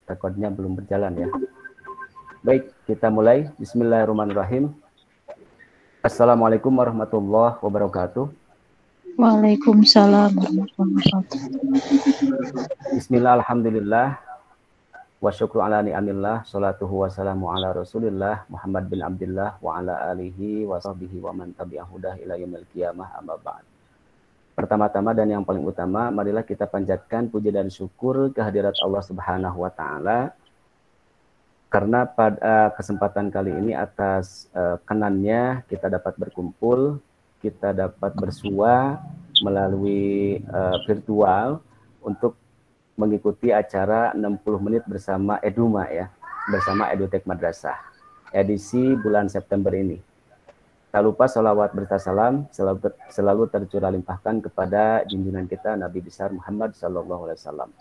Rekodnya belum berjalan ya. Baik, kita mulai. Bismillahirrahmanirrahim. Assalamualaikum warahmatullahi wabarakatuh. Waalaikumsalam warahmatullahi wabarakatuh. Bismillah, alhamdulillah. Wa syukru ala ni'amillah. Salatuhu wassalamu ala rasulillah Muhammad bin Abdillah wa ala alihi wa sahbihi wa man tabi'ahudah ila yaumil qiyamah amma ba'd. Pertama-tama dan yang paling utama, marilah kita panjatkan puji dan syukur kehadirat Allah Subhanahu wa taala karena pada kesempatan kali ini atas kenannya kita dapat berkumpul, kita dapat bersua melalui virtual untuk mengikuti acara 60 menit bersama Eduma ya, bersama Edutech Madrasah edisi bulan September ini. Tak lupa salawat berserta salam selalu tercurah limpahkan kepada junjungan kita Nabi besar Muhammad sallallahu alaihi wasallam.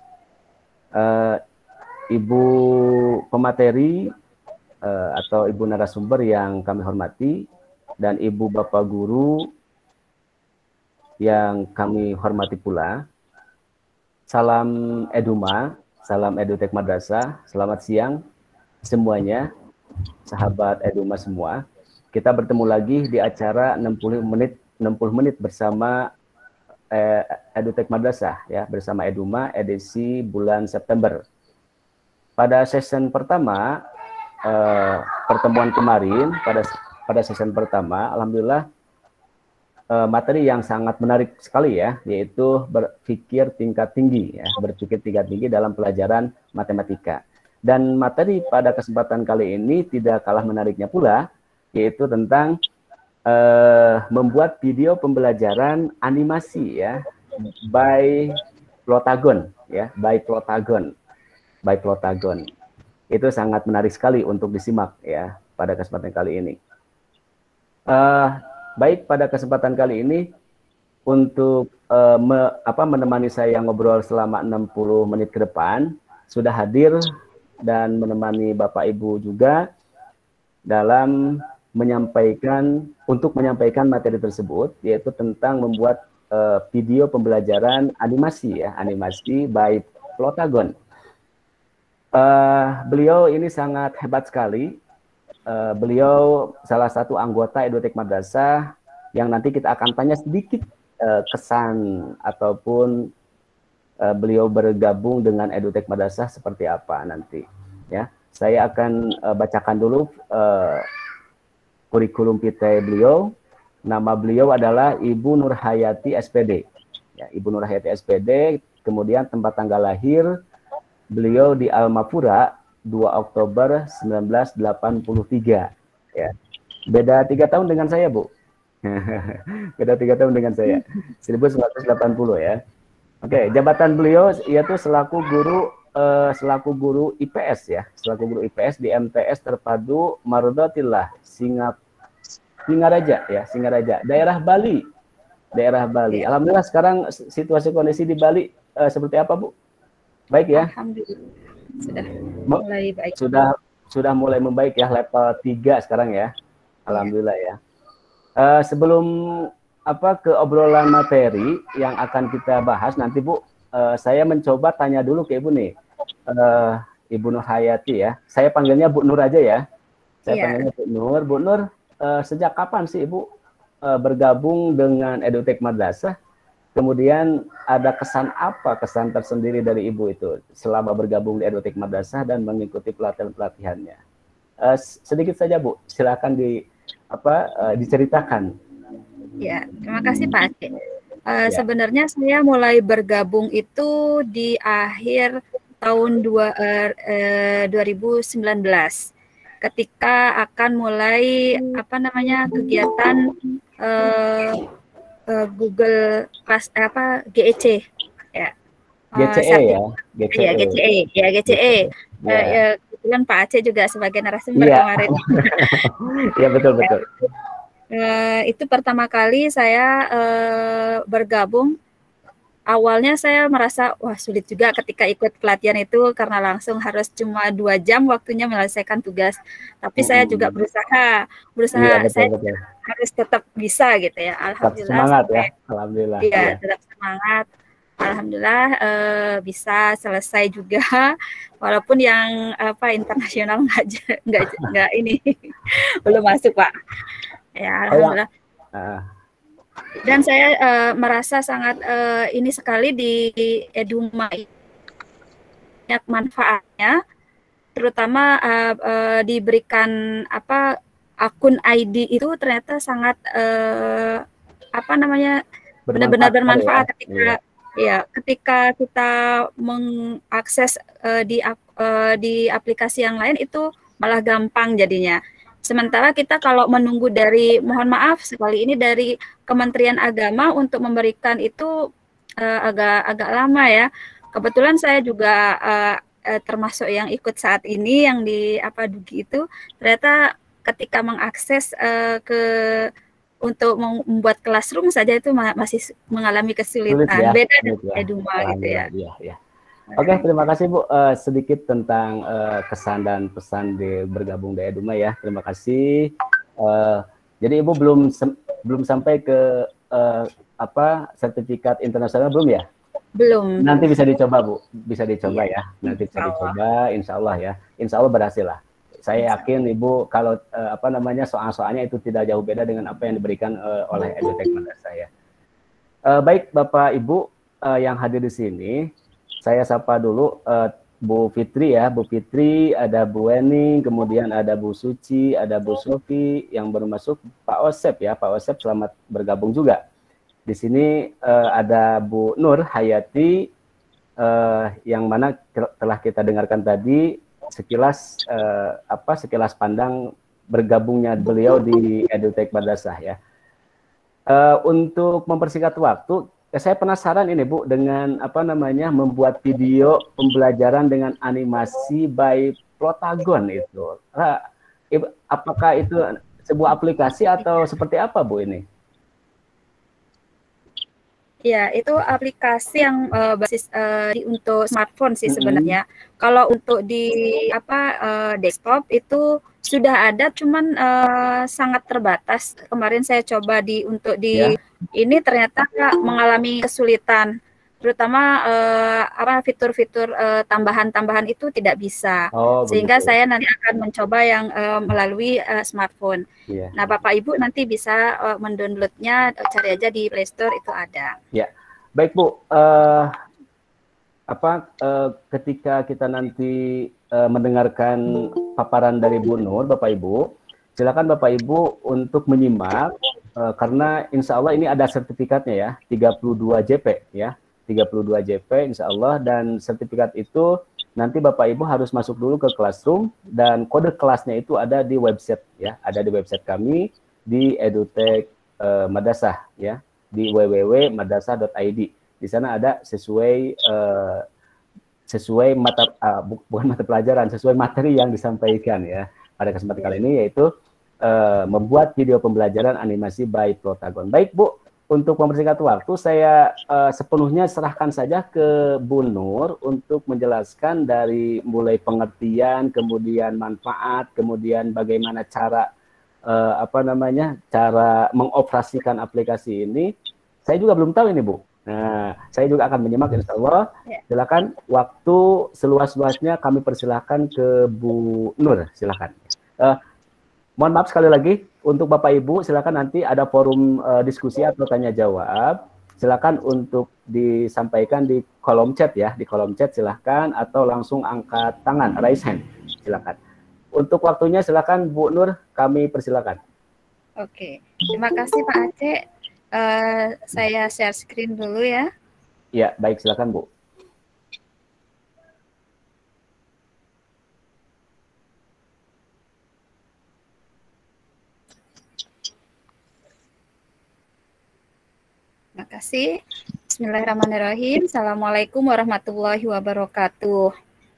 Ibu pemateri atau ibu narasumber yang kami hormati dan ibu bapak guru yang kami hormati pula. Salam Eduma, salam Edutech Madrasah, selamat siang semuanya, sahabat Eduma semua. Kita bertemu lagi di acara 60 menit bersama Edutech Madrasah ya, bersama Eduma edisi bulan September. Pada session pertama pertemuan kemarin, pada session pertama alhamdulillah materi yang sangat menarik sekali ya, yaitu berpikir tingkat tinggi ya, berpikir tingkat tinggi dalam pelajaran matematika. Dan materi pada kesempatan kali ini tidak kalah menariknya pula, yaitu tentang membuat video pembelajaran animasi ya, by Plotagon ya, by Plotagon. Itu sangat menarik sekali untuk disimak ya pada kesempatan kali ini. Baik, pada kesempatan kali ini untuk menemani saya ngobrol selama 60 menit ke depan sudah hadir dan menemani Bapak Ibu juga dalam menyampaikan materi tersebut, yaitu tentang membuat video pembelajaran animasi ya, animasi by Plotagon. Beliau ini sangat hebat sekali. Beliau salah satu anggota Edutech Madrasah yang nanti kita akan tanya sedikit kesan ataupun beliau bergabung dengan Edutech Madrasah seperti apa nanti ya. Saya akan bacakan dulu kurikulum vitae beliau. Nama beliau adalah Ibu Nurhayati SPD. Ya, Ibu Nurhayati SPD, kemudian tempat tanggal lahir beliau di Almapura 2 Oktober 1983. Ya. Beda 3 tahun dengan saya, Bu. Beda 3 tahun dengan saya. 1980 ya. Oke, jabatan beliau yaitu selaku guru IPS ya, selaku guru IPS di MTS Terpadu Mardotillah Singaraja ya, Singaraja, daerah Bali. Alhamdulillah sekarang situasi kondisi di Bali seperti apa, Bu? Baik ya? Alhamdulillah sudah mulai baik. Sudah mulai membaik ya, level 3 sekarang ya. Alhamdulillah ya. Sebelum ke obrolan materi yang akan kita bahas nanti, Bu, saya mencoba tanya dulu ke Ibu nih. Ibu Nurhayati ya. Saya panggilnya Bu Nur aja ya. Panggilnya Bu Nur. Bu Nur, sejak kapan sih Ibu bergabung dengan Edutech Madrasah? Kemudian ada kesan tersendiri dari Ibu itu selama bergabung di Edutech Madrasah dan mengikuti pelatihannya? Sedikit saja, Bu. Silakan diceritakan. Ya, terima kasih Pak Aceh. Sebenarnya saya mulai bergabung itu di akhir tahun 2019 ketika akan mulai kegiatan Google Class GEC ya. GCE. Kebetulan Pak Aceh juga sebagai narasumber kemarin. Iya, betul. Itu pertama kali saya bergabung. Awalnya saya merasa wah sulit juga ketika ikut pelatihan itu karena langsung harus cuma 2 jam waktunya menyelesaikan tugas. Tapi saya juga berusaha Iya, betul. harus tetap bisa gitu ya. Alhamdulillah. Tetap semangat ya. Alhamdulillah. Iya, tetap semangat. alhamdulillah bisa selesai juga, walaupun yang internasional nggak ini belum masuk Pak. Ya alhamdulillah. Dan saya merasa sangat ini sekali di Eduma banyak manfaatnya, terutama diberikan akun ID itu ternyata sangat benar-benar bermanfaat ketika kita mengakses di aplikasi yang lain itu malah gampang jadinya. Sementara kita kalau menunggu mohon maaf sekali ini dari Kementerian Agama untuk memberikan itu agak lama ya. Kebetulan saya juga termasuk yang ikut saat ini yang di Dugi itu, ternyata ketika mengakses untuk membuat classroom saja itu masih mengalami kesulitan. Beda dengan Eduma gitu ya. Oke, terima kasih Bu. Sedikit tentang kesan dan pesan bergabung di Eduma ya. Terima kasih. Jadi Ibu belum sampai ke sertifikat internasional belum ya? Belum. Nanti bisa dicoba Bu, bisa dicoba ya. Nanti bisa dicoba, Insya Allah ya. Insya Allah berhasil lah. Saya yakin Ibu kalau soal-soalnya itu tidak jauh beda dengan apa yang diberikan oleh EduTech Madrasah ya. Baik Bapak Ibu yang hadir di sini. Saya sapa dulu Bu Fitri ya, Bu Fitri, ada Bu Weni, kemudian ada Bu Suci, ada Bu Sofi, yang baru masuk Pak Osep ya, Pak Osep selamat bergabung juga. Di sini ada Bu Nur Hayati, yang mana telah kita dengarkan tadi sekilas sekilas pandang bergabungnya beliau di EduTech Madrasah ya. Untuk mempersingkat waktu, saya penasaran ini Bu dengan membuat video pembelajaran dengan animasi by Plotagon itu. Apakah itu sebuah aplikasi atau seperti apa Bu ini? Ya, itu aplikasi yang basis untuk smartphone sih sebenarnya. Kalau untuk di desktop itu sudah ada, cuman sangat terbatas. Kemarin saya coba ini ternyata mengalami kesulitan, terutama fitur-fitur tambahan-tambahan itu tidak bisa. Sehingga saya nanti akan mencoba yang melalui smartphone. Nah, Bapak Ibu nanti bisa mendownloadnya, cari aja di Play Store itu ada. Ya, baik Bu. Ketika kita nanti mendengarkan paparan dari Bu Nur, Bapak Ibu, silakan Bapak Ibu untuk menyimak karena insya Allah ini ada sertifikatnya ya, 32 JP ya, 32 JP insya Allah, dan sertifikat itu nanti Bapak Ibu harus masuk dulu ke Classroom dan kode kelasnya itu ada di website ya, ada di website kami di EduTech Madrasah ya, di www.madrasah.id. Di sana ada sesuai bukan mata pelajaran, sesuai materi yang disampaikan ya pada kesempatan kali ini, yaitu membuat video pembelajaran animasi by Plotagon. Baik Bu, untuk mempersingkat waktu saya sepenuhnya serahkan saja ke Bu Nur untuk menjelaskan dari mulai pengertian, kemudian manfaat, kemudian bagaimana cara cara mengoperasikan aplikasi ini. Saya juga belum tahu ini Bu. Nah, saya juga akan menyimak insya Allah. Silakan, waktu seluas-luasnya kami persilahkan ke Bu Nur, silakan. Mohon maaf sekali lagi untuk Bapak Ibu, silakan nanti ada forum diskusi atau tanya jawab. Silakan untuk disampaikan di kolom chat ya, di kolom chat silakan, atau langsung angkat tangan, raise hand, silakan. Untuk waktunya silakan Bu Nur, kami persilakan. Oke, terima kasih Pak Aceh. Saya share screen dulu ya. Ya, baik, silakan Bu. Terima kasih. Bismillahirrahmanirrahim. Assalamualaikum warahmatullahi wabarakatuh.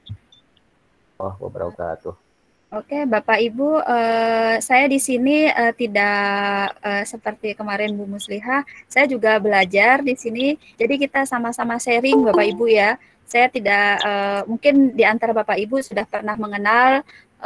Oke, Bapak Ibu, saya di sini tidak seperti kemarin Bu Muslihah, saya juga belajar di sini. Jadi kita sama-sama sharing, Bapak Ibu ya. Saya tidak mungkin di antara Bapak Ibu sudah pernah mengenal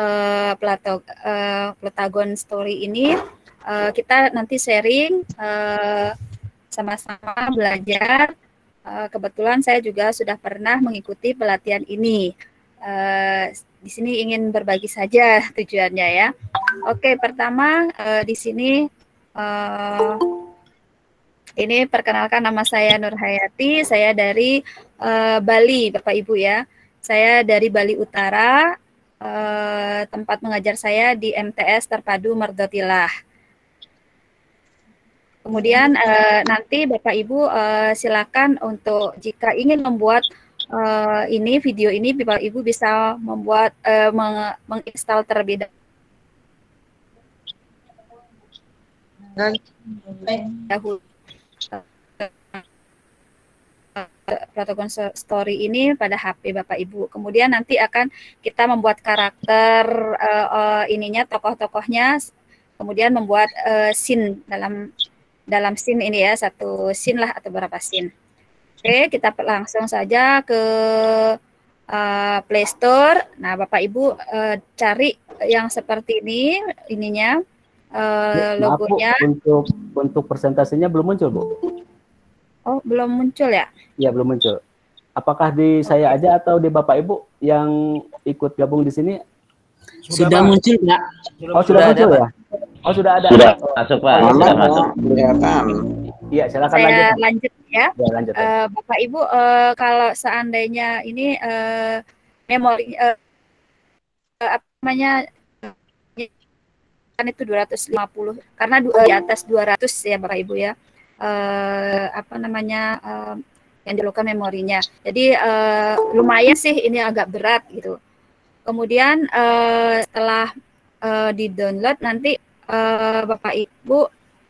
Plotagon Story ini. Kita nanti sharing, sama-sama belajar Kebetulan saya juga sudah pernah mengikuti pelatihan ini. Di sini ingin berbagi saja tujuannya ya. Oke, pertama di sini ini perkenalkan, nama saya Nur Hayati, saya dari Bali, Bapak Ibu ya. Saya dari Bali Utara, tempat mengajar saya di MTS Terpadu Merdotilah. Kemudian nanti Bapak Ibu silakan untuk jika ingin membuat ini video ini, Bapak Ibu bisa membuat menginstal terlebih dahulu Plotagon Story ini pada HP Bapak Ibu. Kemudian nanti akan kita membuat karakter ininya, tokoh-tokohnya, kemudian membuat scene dalam scene ini ya, satu scene lah atau beberapa scene. Oke, kita langsung saja ke Play Store. Nah, Bapak Ibu cari yang seperti ini ininya logonya. Maaf, Bu, untuk presentasinya belum muncul, Bu. Oh, belum muncul ya? Iya, belum muncul. Apakah di saya aja atau di Bapak Ibu yang ikut gabung di sini? Sudah muncul, Pak. Oh, sudah muncul ya? Oh, sudah ada. Sudah masuk, Pak. Sudah masuk. Kelihatan. Iya, silakan saya lanjut ya. Ya, lanjut. Bapak Ibu, kalau seandainya ini memori apa namanya kan itu 250 karena di atas 200 ya Bapak Ibu ya. Apa namanya yang diperlukan memorinya. Jadi lumayan sih ini agak berat gitu. Kemudian setelah di-download nanti Bapak Ibu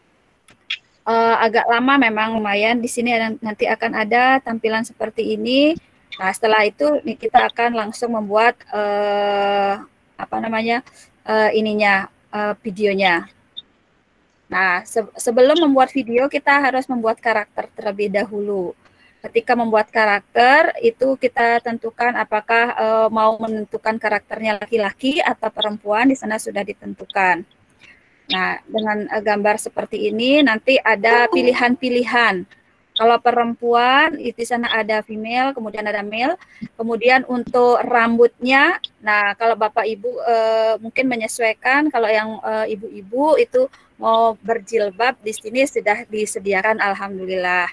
agak lama memang lumayan. Di sini nanti akan ada tampilan seperti ini. Nah, setelah itu kita akan langsung membuat apa namanya ininya videonya. Nah, sebelum membuat video kita harus membuat karakter terlebih dahulu. Ketika membuat karakter itu kita tentukan apakah mau menentukan karakternya laki-laki atau perempuan, di sana sudah ditentukan. Nah, dengan gambar seperti ini nanti ada pilihan-pilihan. Kalau perempuan di sana ada female, kemudian ada male. Kemudian untuk rambutnya, nah kalau Bapak Ibu mungkin menyesuaikan. Kalau yang ibu-ibu itu mau berjilbab, di sini sudah disediakan, alhamdulillah.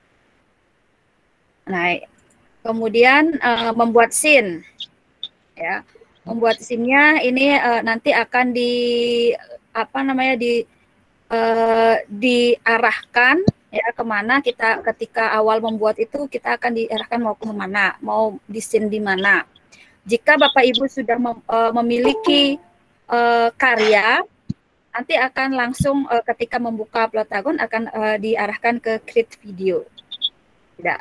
Nah, kemudian membuat scene, ya, membuat scene-nya ini nanti akan diarahkan ya kemana kita ketika awal membuat itu kita akan diarahkan mau kemana, mau di scene di mana. Jika Bapak Ibu sudah memiliki karya, nanti akan langsung ketika membuka Plotagon akan diarahkan ke create video. Tidak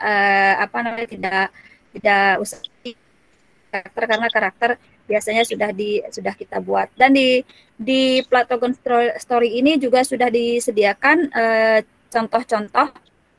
tidak usah karakter karena karakter biasanya sudah kita buat. Dan di Plotagon Story ini juga sudah disediakan contoh-contoh.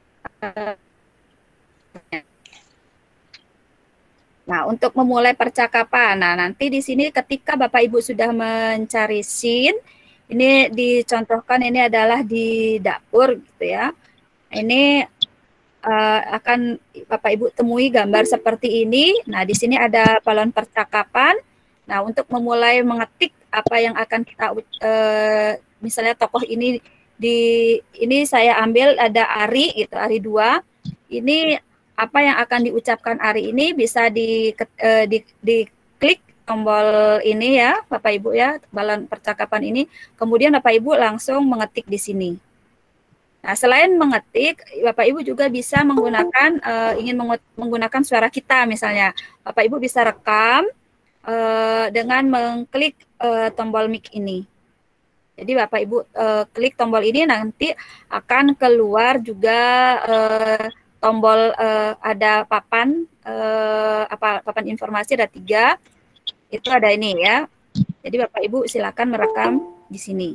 Nah, untuk memulai percakapan. Nah, nanti di sini ketika Bapak Ibu sudah mencari scene, ini dicontohkan ini adalah di dapur gitu ya. Ini akan Bapak Ibu temui gambar seperti ini. Nah, di sini ada balon percakapan. Nah, untuk memulai mengetik apa yang akan kita misalnya tokoh ini ini saya ambil ada Ari gitu, Ari 2. Ini apa yang akan diucapkan Ari ini bisa diklik tombol ini ya, Bapak Ibu ya, balon percakapan ini. Kemudian Bapak Ibu langsung mengetik di sini. Nah, selain mengetik, Bapak Ibu juga bisa menggunakan ingin menggunakan suara kita misalnya. Bapak Ibu bisa rekam dengan mengklik tombol mic ini. Jadi Bapak Ibu klik tombol ini nanti akan keluar juga tombol ada papan papan informasi ada 3. Itu ada ini ya. Jadi Bapak Ibu silakan merekam di sini.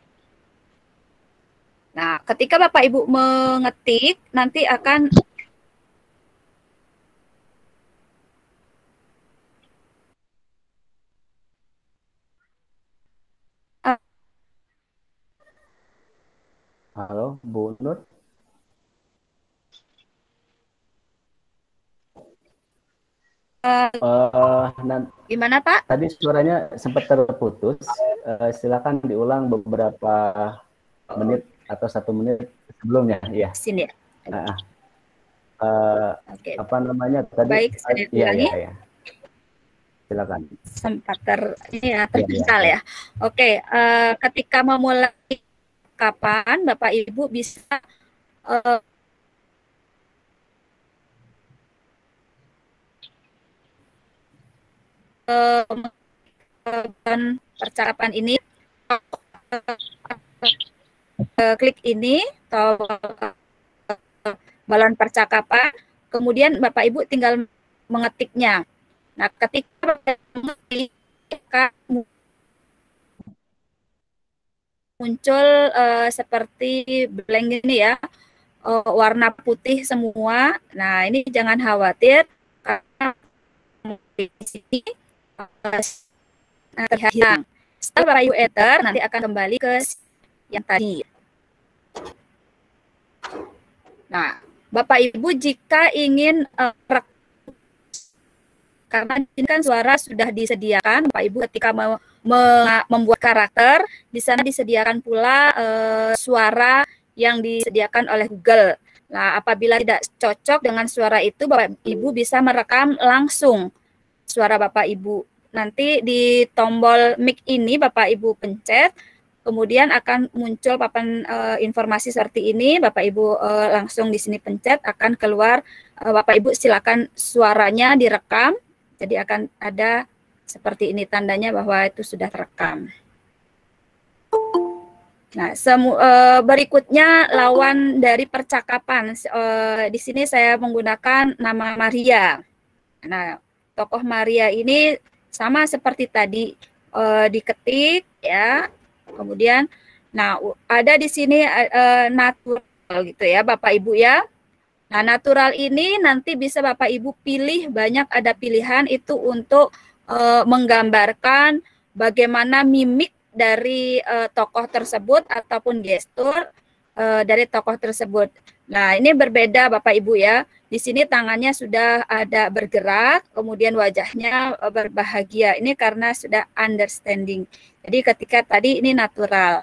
Nah, ketika Bapak Ibu mengetik nanti akan Halo, Bu Nur. Gimana Pak? Tadi suaranya sempat terputus. Silakan diulang beberapa menit atau 1 menit sebelumnya. Ya. Sini ya. Oke. Apa namanya tadi? Baik, saya ulangi. Iya. Silakan. Sempat tertinggal ya. Oke, ketika memulai kapan Bapak Ibu bisa percakapan ini, klik ini balon percakapan, kemudian Bapak Ibu tinggal mengetiknya. Nah, ketika mengetik muncul seperti blank ini ya, warna putih semua. Nah, ini jangan khawatir karena di sini hilang. Setelah Bapak Ibu enter, nanti akan kembali ke yang tadi. Nah, Bapak Ibu jika ingin karena ini kan suara sudah disediakan, Bapak Ibu ketika membuat karakter, di sana disediakan pula suara yang disediakan oleh Google. Nah, apabila tidak cocok dengan suara itu, Bapak Ibu bisa merekam langsung suara Bapak Ibu. Nanti di tombol mic ini Bapak Ibu pencet, kemudian akan muncul papan informasi seperti ini. Bapak Ibu langsung di sini pencet, akan keluar Bapak Ibu silakan suaranya direkam. Jadi akan ada seperti ini tandanya bahwa itu sudah terekam. Nah, berikutnya lawan dari percakapan. Di sini saya menggunakan nama Maria. Nah, tokoh Maria ini sama seperti tadi, diketik ya. Kemudian, nah ada di sini natural gitu ya, Bapak Ibu ya. Nah, natural ini nanti bisa Bapak Ibu pilih, banyak ada pilihan itu untuk menggambarkan bagaimana mimik dari tokoh tersebut ataupun gestur dari tokoh tersebut. Nah, ini berbeda Bapak Ibu ya. Di sini tangannya sudah ada bergerak, kemudian wajahnya berbahagia. Ini karena sudah understanding. Jadi ketika tadi ini natural.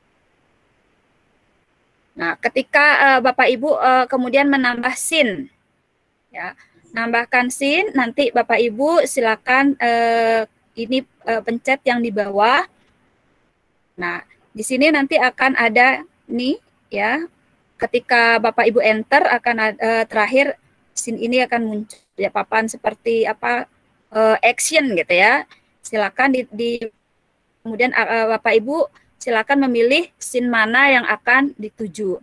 Nah, ketika Bapak Ibu kemudian menambah scene, ya, nambahkan scene, nanti Bapak Ibu silakan ini pencet yang di bawah. Nah, di sini nanti akan ada nih, ya. Ketika Bapak Ibu enter akan terakhir scene ini akan muncul ya papan seperti apa action gitu ya. Silakan kemudian Bapak Ibu silakan memilih scene mana yang akan dituju.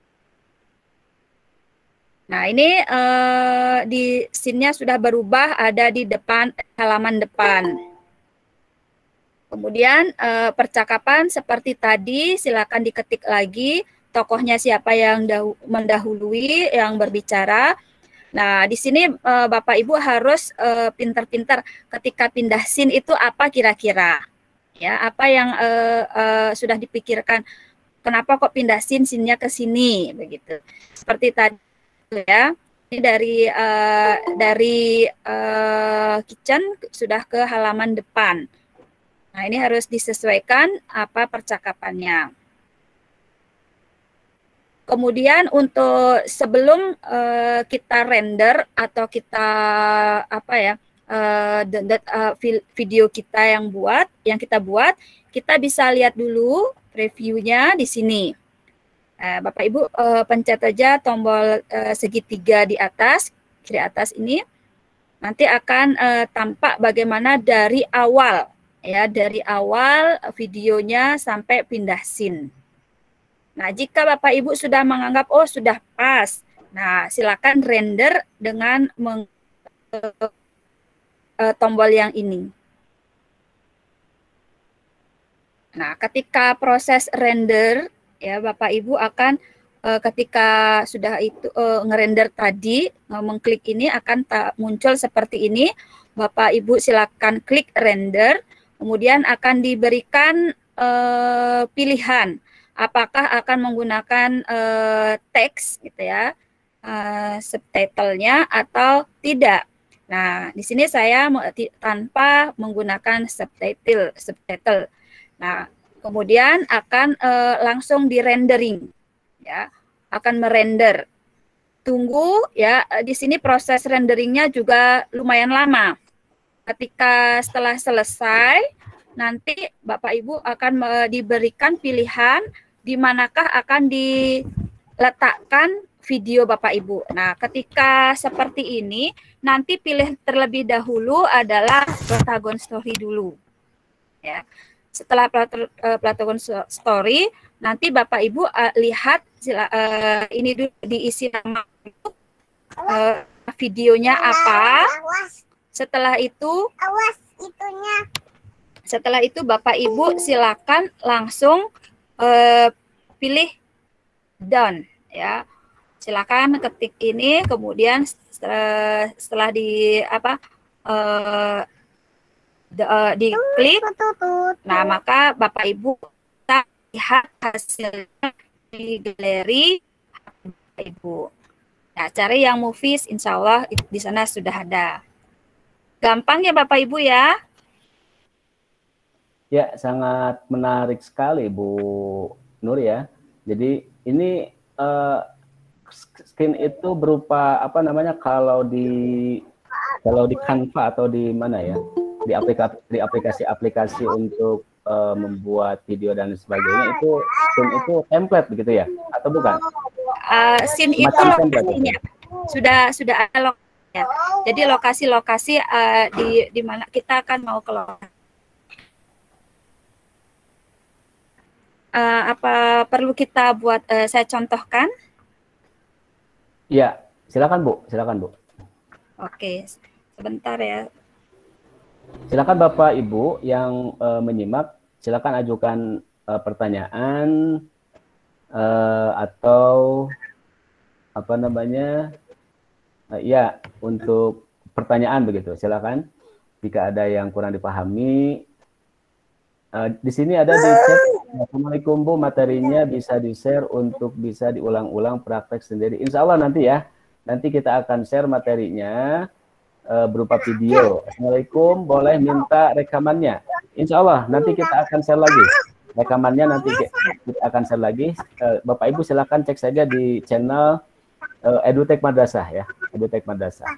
Nah, ini di scene-nya sudah berubah, ada di depan halaman depan. Kemudian percakapan seperti tadi silakan diketik lagi tokohnya siapa yang mendahului yang berbicara. Nah, di sini Bapak Ibu harus pintar-pintar ketika pindah scene itu apa kira-kira. Ya, apa yang sudah dipikirkan, kenapa kok pindah scene-nya ke sini begitu. Seperti tadi ya. Ini dari kitchen sudah ke halaman depan. Nah, ini harus disesuaikan apa percakapannya. Kemudian untuk sebelum kita render atau kita apa ya video kita yang kita buat, kita bisa lihat dulu previewnya di sini. Bapak Ibu pencet aja tombol segitiga di atas, kiri atas ini, nanti akan tampak bagaimana dari awal ya, dari awal videonya sampai pindah scene. Nah, jika Bapak Ibu sudah menganggap oh sudah pas, nah silakan render dengan tombol yang ini. Nah, ketika proses render ya Bapak Ibu akan ketika sudah itu ngerender tadi mengklik ini akan muncul seperti ini. Bapak Ibu silakan klik render, kemudian akan diberikan pilihan apakah akan menggunakan teks gitu ya, subtitlenya atau tidak. Nah, di sini saya tanpa menggunakan subtitle. Nah, kemudian akan langsung di rendering, ya, akan merender. Tunggu ya, di sini proses renderingnya juga lumayan lama. Ketika setelah selesai, nanti Bapak Ibu akan diberikan pilihan di manakah akan diletakkan video Bapak Ibu. Nah, ketika seperti ini, nanti pilih terlebih dahulu adalah Playground Story dulu. Ya. Setelah Playground Story, nanti Bapak Ibu lihat ini dulu diisi nama videonya apa. Setelah itu Bapak Ibu silakan langsung pilih done ya. Silakan ketik ini, kemudian setelah diklik, nah maka Bapak Ibu bisa lihat hasilnya di galeri Bapak Ibu. Nah, cari yang movies, insya Allah di sana sudah ada. Gampang ya Bapak Ibu ya? Ya, sangat menarik sekali Bu Nur ya. Jadi ini skin itu berupa apa namanya, kalau di Canva atau di mana ya, di aplikasi untuk membuat video dan sebagainya, itu skin itu template begitu ya atau bukan? Scene itu lokasinya sudah ada lokasinya. Jadi lokasi-lokasi di mana kita akan mau ke lokasi. Apa perlu kita buat saya contohkan? Iya, silakan Bu. Oke, sebentar ya. Silakan Bapak Ibu yang menyimak, silakan ajukan pertanyaan atau apa namanya, ya, untuk pertanyaan begitu. Silakan jika ada yang kurang dipahami. Di sini ada di chat, Assalamualaikum Bu, materinya bisa di-share untuk bisa diulang-ulang praktek sendiri. Insya Allah nanti ya, nanti kita akan share materinya berupa video. Assalamualaikum, boleh minta rekamannya. Insya Allah nanti kita akan share lagi. Rekamannya nanti kita akan share lagi. Bapak Ibu silakan cek saja di channel EduTech Madrasah ya, EduTech Madrasah.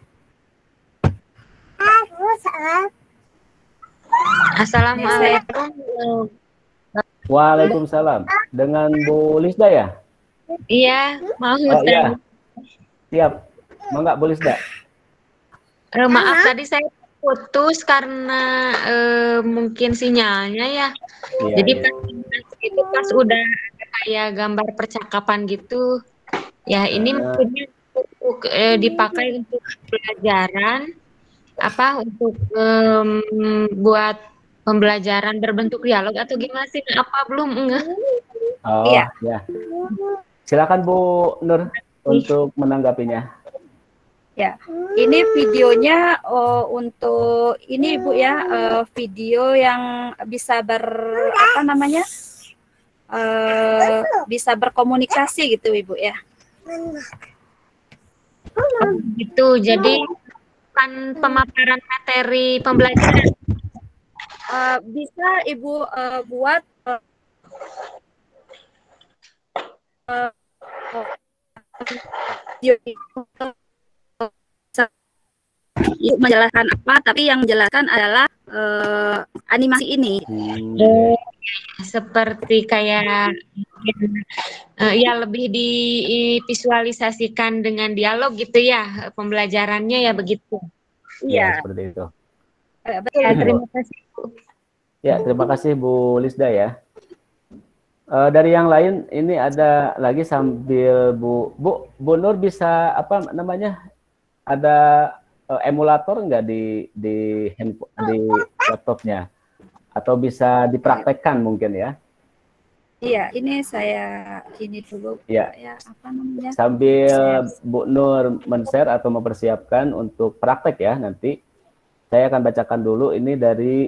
Assalamualaikum. Waalaikumsalam. Dengan Bu Lisda ya? Iya, mau iya. Siap. Mangga Bu Lisda. Maaf tadi saya putus karena mungkin sinyalnya ya. Iya, jadi iya. pas udah kayak gambar percakapan gitu. Ya, ini maksudnya untuk dipakai untuk pelajaran untuk buat pembelajaran berbentuk dialog atau gimana sih? Apa belum? Oh, iya. Ya. Silakan Bu Nur untuk menanggapinya. Ya, ini videonya untuk ini Bu ya, video yang bisa bisa berkomunikasi gitu Ibu ya. Gitu, jadi kan pemaparan materi pembelajaran. Bisa Ibu buat menjelaskan apa, tapi yang menjelaskan adalah animasi ini. Seperti kayak ya lebih divisualisasikan dengan dialog gitu ya pembelajarannya ya begitu. Iya, seperti itu. Betul. Terima kasih Bu. Ya, terima kasih Bu Lisda ya. Dari yang lain ini ada lagi sambil Bu Nur bisa apa namanya, ada emulator enggak di laptopnya, atau bisa dipraktekkan mungkin ya? Iya, ini saya dulu ya. Apa namanya? Sambil Bu Nur men-share atau mempersiapkan untuk praktek ya, nanti saya akan bacakan dulu ini dari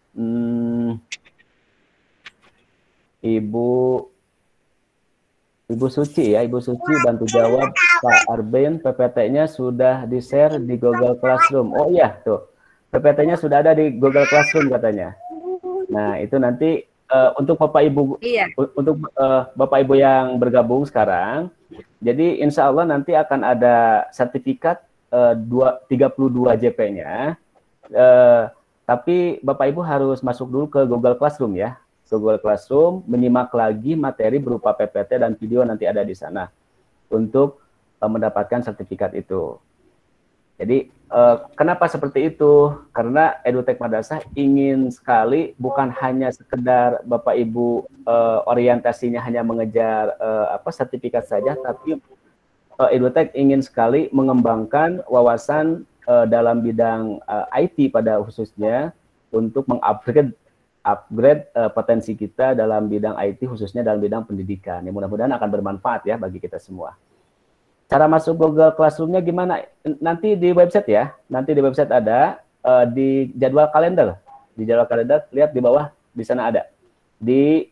Ibu Ibu Suci ya, Ibu Suci bantu jawab Pak Arben, PPT-nya sudah di-share di Google Classroom. Oh iya, tuh. PPT-nya sudah ada di Google Classroom katanya. Nah, itu nanti untuk Bapak Ibu Bapak Ibu yang bergabung sekarang. Jadi insya Allah nanti akan ada sertifikat 32 JP-nya. Tapi Bapak Ibu harus masuk dulu ke Google Classroom ya. Google Classroom, menyimak lagi materi berupa PPT dan video nanti ada di sana untuk mendapatkan sertifikat itu. Jadi kenapa seperti itu? Karena EduTech Madrasah ingin sekali bukan hanya sekedar Bapak Ibu orientasinya hanya mengejar sertifikat saja, tapi EduTech ingin sekali mengembangkan wawasan dalam bidang IT pada khususnya untuk mengupgrade potensi kita dalam bidang IT khususnya dalam bidang pendidikan. Yang mudah-mudahan akan bermanfaat ya bagi kita semua. Cara masuk Google Classroom-nya gimana? Nanti di website ya. Nanti di website ada di jadwal kalender. Di jadwal kalender lihat di bawah di sana ada. Di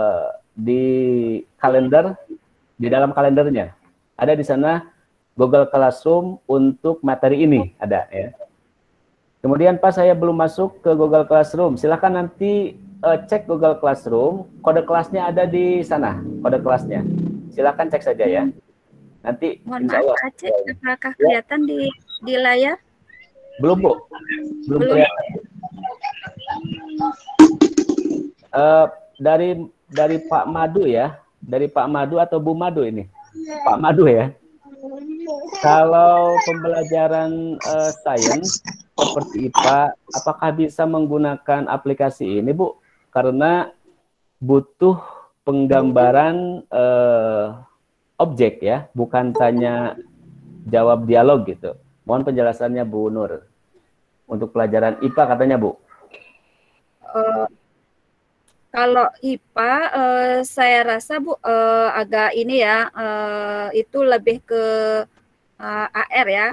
kalender di dalam kalendernya ada di sana Google Classroom untuk materi ini ada ya. Kemudian Pak saya belum masuk ke Google Classroom. Silakan nanti cek Google Classroom. Kode kelasnya ada di sana. Kode kelasnya. Silakan cek saja ya. Nanti mohon maaf Pak Aceh, apakah kelihatan di layar? Belum Bu. Belum kelihatan. Dari Pak Madu ya. Dari Pak Madu atau Bu Madu ini? Pak Madu ya. Kalau pembelajaran sains seperti IPA, apakah bisa menggunakan aplikasi ini, Bu? Karena butuh penggambaran objek ya, bukan tanya jawab dialog gitu. Mohon penjelasannya Bu Nur. Untuk pelajaran IPA katanya, Bu. Kalau IPA, saya rasa Bu agak ini ya, itu lebih ke AR ya,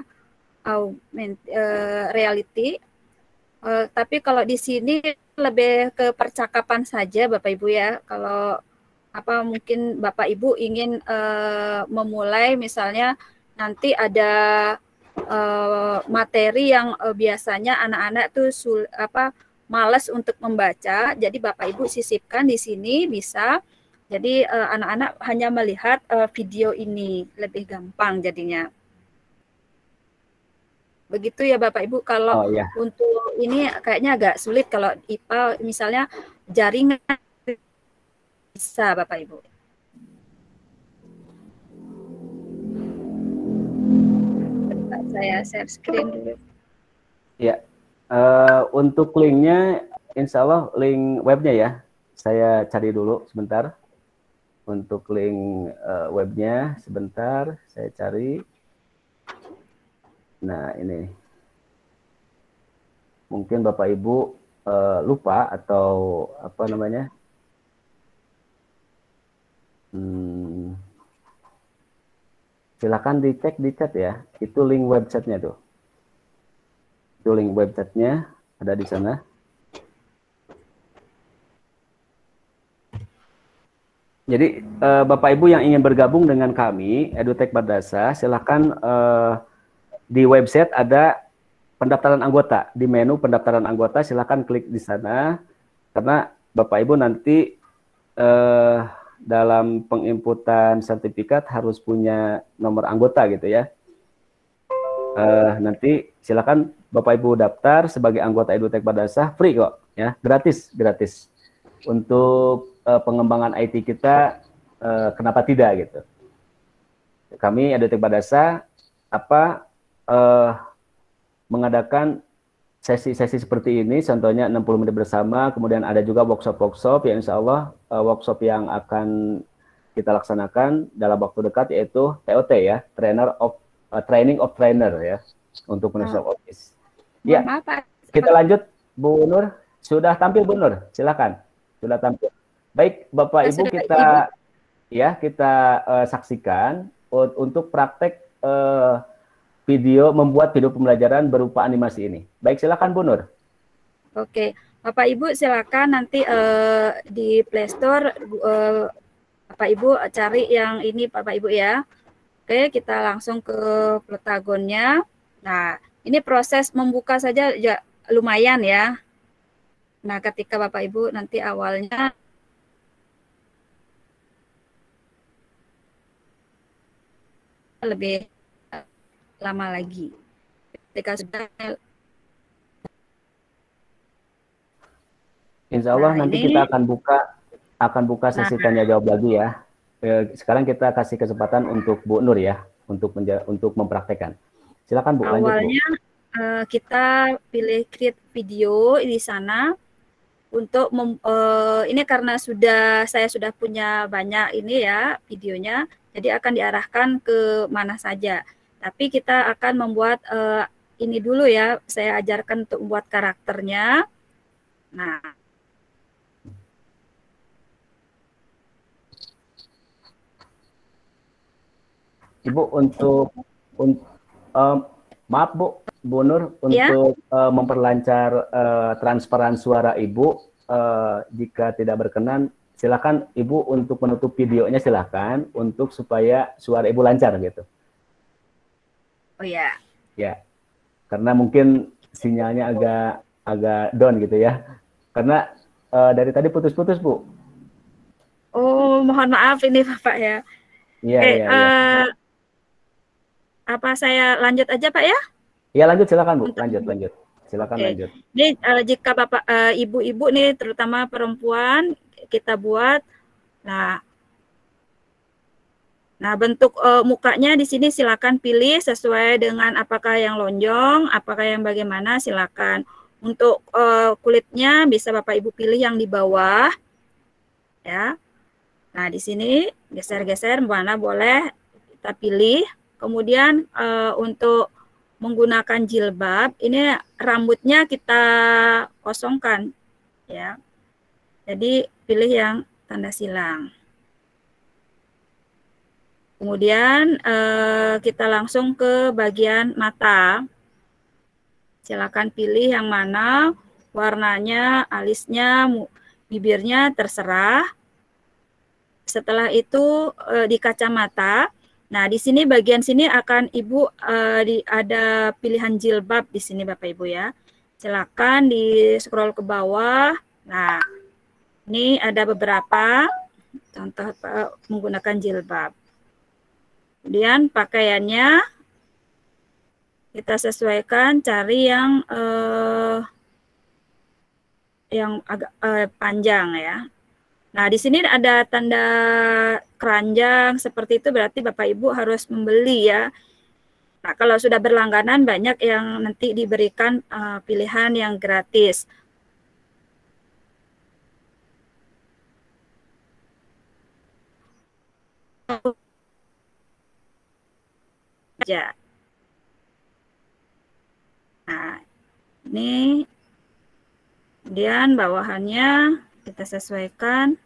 reality. Tapi kalau di sini lebih ke percakapan saja Bapak Ibu ya. Kalau mungkin Bapak Ibu ingin memulai misalnya nanti ada materi yang biasanya anak-anak tuh malas untuk membaca, jadi Bapak Ibu sisipkan di sini bisa. Jadi anak-anak hanya melihat video ini lebih gampang jadinya. Begitu ya Bapak Ibu. Kalau untuk ini kayaknya agak sulit kalau IPA misalnya jaringan bisa Bapak Ibu. Saya share screen dulu. Ya, untuk linknya, insya Allah link webnya ya. Saya cari dulu sebentar. Untuk link webnya sebentar, saya cari. Nah ini, mungkin Bapak Ibu lupa atau apa namanya? Silakan dicek di chat ya. Itu link websitenya tuh. Itu link websitenya ada di sana. Jadi Bapak Ibu yang ingin bergabung dengan kami EduTech Madrasah, silakan di website ada pendaftaran anggota. Di menu pendaftaran anggota silakan klik di sana karena Bapak Ibu nanti dalam penginputan sertifikat harus punya nomor anggota gitu ya. Nanti silakan Bapak Ibu daftar sebagai anggota EduTech Madrasah, free kok ya, gratis untuk pengembangan IT kita. Kenapa tidak gitu? Kami EduTech Madrasah mengadakan sesi-sesi seperti ini, contohnya 60 menit bersama, kemudian ada juga workshop-workshop yang insya Allah workshop yang akan kita laksanakan dalam waktu dekat yaitu TOT ya, Training of Trainer ya, untuk Microsoft Office. Ya, kita lanjut Bu Nur, sudah tampil Bu Nur, silakan, sudah tampil. Baik Bapak Ibu kita saksikan untuk praktek membuat video pembelajaran berupa animasi ini. Baik, silakan Bu Nur. Oke, Bapak Ibu silakan nanti di Play Store Bapak Ibu cari yang ini Bapak Ibu ya. Oke, kita langsung ke Pentagonnya. Nah, ini proses membuka saja ya lumayan ya. Nah, ketika Bapak Ibu nanti awalnya lebih lama lagi. Ketika sudah Insya Allah nanti ini, kita akan buka sesi tanya jawab lagi ya. Sekarang kita kasih kesempatan untuk Bu Nur ya, untuk mempraktekkan. Silakan Bu, lanjut Bu. Awalnya kita pilih create video di sana untuk ini karena saya sudah punya banyak ini ya videonya, jadi akan diarahkan ke mana saja. Tapi kita akan membuat ini dulu ya, saya ajarkan untuk membuat karakternya. Nah, Ibu maaf Bu Nur, ya? untuk memperlancar transparan suara Ibu, jika tidak berkenan, silakan Ibu untuk menutup videonya, silakan untuk supaya suara Ibu lancar gitu. Oh ya. Ya, karena mungkin sinyalnya agak down gitu ya. Karena dari tadi putus-putus Bu. Oh, mohon maaf ini Bapak ya. Iya, iya, iya. Apa saya lanjut aja Pak ya? Iya, lanjut silakan Bu, lanjut. Silakan lanjut. Ini jika Bapak ibu-ibu nih terutama perempuan kita buat. Nah, bentuk mukanya di sini silakan pilih sesuai dengan apakah yang lonjong, apakah yang bagaimana, silakan. Untuk kulitnya bisa Bapak Ibu pilih yang di bawah. Ya. Nah, di sini geser-geser mana boleh kita pilih. Kemudian untuk menggunakan jilbab, ini rambutnya kita kosongkan ya. Jadi pilih yang tanda silang. Kemudian kita langsung ke bagian mata. Silakan pilih yang mana, warnanya, alisnya, bibirnya terserah. Setelah itu di kacamata. Nah, di sini bagian sini akan Ibu ada pilihan jilbab di sini Bapak Ibu ya. Silakan di scroll ke bawah. Nah, ini ada beberapa contoh menggunakan jilbab. Kemudian pakaiannya kita sesuaikan, cari yang agak panjang ya. Nah, di sini ada tanda keranjang seperti itu, berarti Bapak Ibu harus membeli ya. Nah, kalau sudah berlangganan banyak yang nanti diberikan pilihan yang gratis. Ya. Nah, ini kemudian bawahannya kita sesuaikan.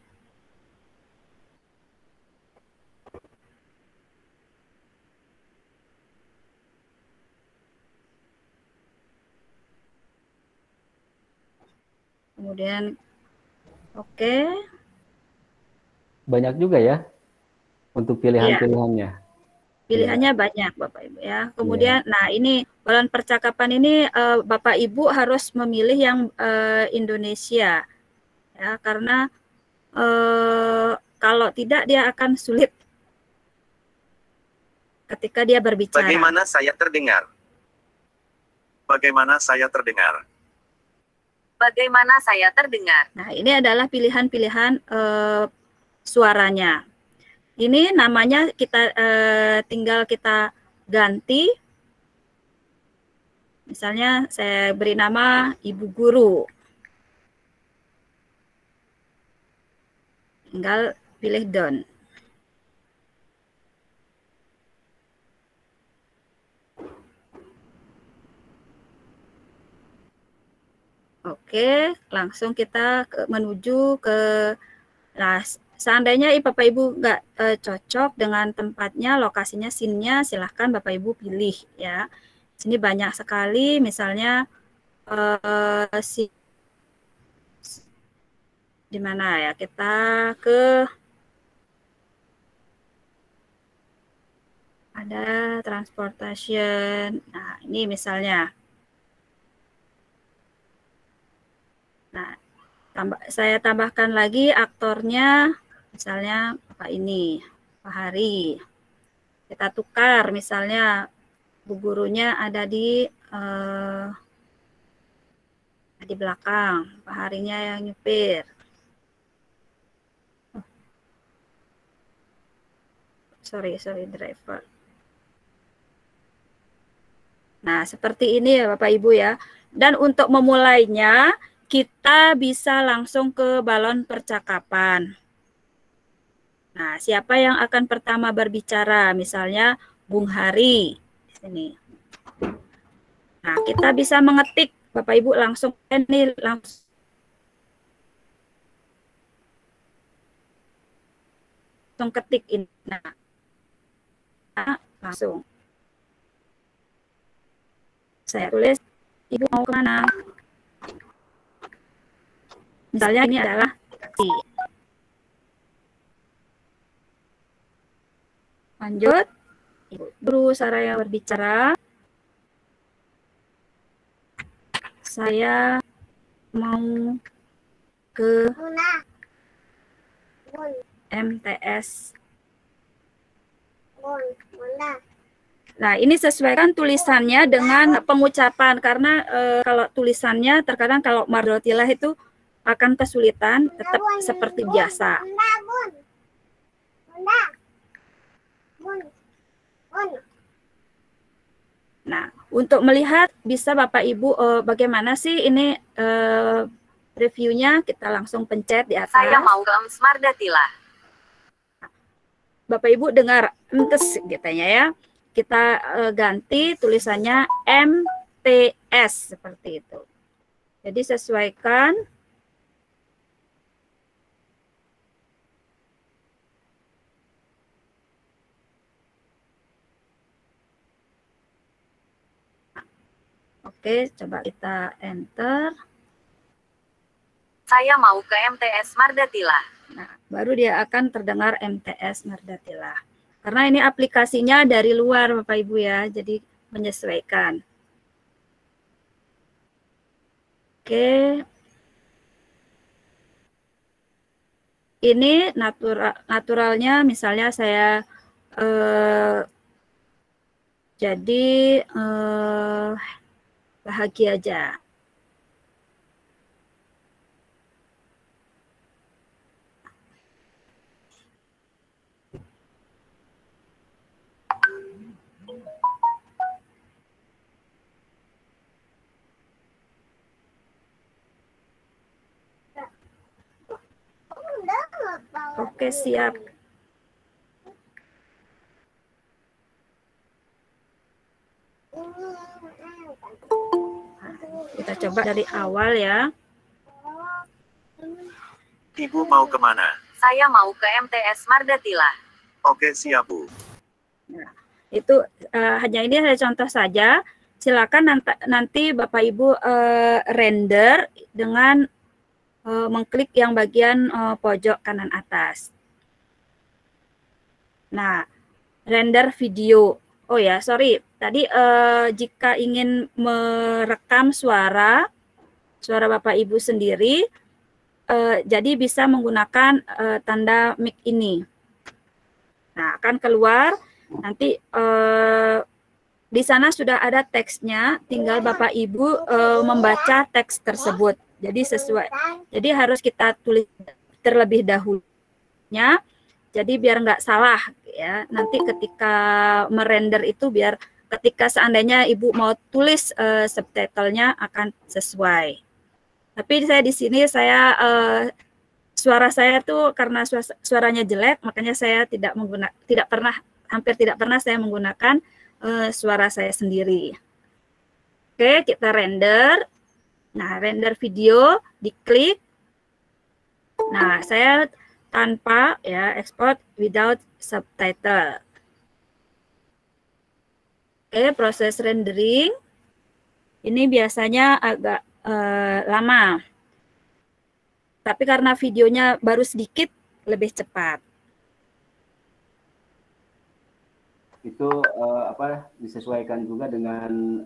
Kemudian oke. Banyak juga ya untuk pilihan-pilihannya. Pilihannya banyak Bapak Ibu ya. Kemudian nah ini balon percakapan ini Bapak Ibu harus memilih yang Indonesia ya, karena kalau tidak dia akan sulit ketika dia berbicara. Bagaimana saya terdengar? Bagaimana saya terdengar? Bagaimana saya terdengar? Nah, ini adalah pilihan-pilihan suaranya. Ini namanya kita tinggal kita ganti. Misalnya saya beri nama Ibu Guru. Tinggal pilih done. Oke, langsung kita menuju ke seandainya Bapak Ibu nggak cocok dengan tempatnya, lokasinya, scene-nya, silahkan Bapak Ibu pilih ya. Sini banyak sekali, misalnya di mana ya? Kita ke ada transportation. Nah, ini misalnya. Nah, saya tambahkan lagi aktornya, misalnya Pak ini, Pak Hari. Kita tukar, misalnya Bu gurunya ada di belakang, Pak Harinya yang nyupir. Sorry, driver. Nah, seperti ini ya Bapak Ibu ya. Dan untuk memulainya, kita bisa langsung ke balon percakapan. Nah, siapa yang akan pertama berbicara? Misalnya Bung Hari di sini. Nah, kita bisa mengetik Bapak Ibu langsung ini langsung ketik ini. Nah, langsung saya tulis, Ibu mau kemana? Misalnya ini adalah taksi. Lanjut, Ibu guru saya berbicara. Saya mau ke MTS. Nah, ini sesuaikan tulisannya dengan pengucapan karena kalau tulisannya terkadang kalau mardotilah itu akan kesulitan, tetap seperti biasa. Nah, untuk melihat bisa Bapak Ibu bagaimana sih ini reviewnya, kita langsung pencet di atas. Saya mau ke Mardatila. Bapak Ibu dengar entes katanya ya. Kita ganti tulisannya MTS seperti itu. Jadi sesuaikan. Oke, coba kita enter. Saya mau ke MTS Mardatila. Nah, baru dia akan terdengar MTS Mardatila. Karena ini aplikasinya dari luar Bapak Ibu ya, jadi menyesuaikan. Oke. Ini naturalnya misalnya saya jadi bahagia aja. Oke, siap. Kita coba dari awal ya. Ibu mau kemana? Saya mau ke MTS Mardatila. Oke, siap, Bu. Nah, itu hanya ini saya contoh saja. Silakan nanti Bapak Ibu render dengan mengklik yang bagian pojok kanan atas. Nah, render video. Oh ya, sorry. Tadi jika ingin merekam suara Bapak Ibu sendiri, jadi bisa menggunakan tanda mic ini. Nah, akan keluar nanti di sana sudah ada teksnya, tinggal Bapak Ibu membaca teks tersebut. Jadi sesuai. Jadi harus kita tulis terlebih dahulunya. Jadi biar nggak salah ya. Nanti ketika merender itu biar ketika seandainya Ibu mau tulis subtitlenya akan sesuai. Tapi saya di sini suara saya tuh karena suaranya jelek, makanya saya hampir tidak pernah saya menggunakan suara saya sendiri. Oke, kita render. Nah, render video, diklik. Nah, saya tanpa ya export without subtitle. Oke, proses rendering ini biasanya agak lama. Tapi karena videonya baru sedikit, lebih cepat. itu disesuaikan juga dengan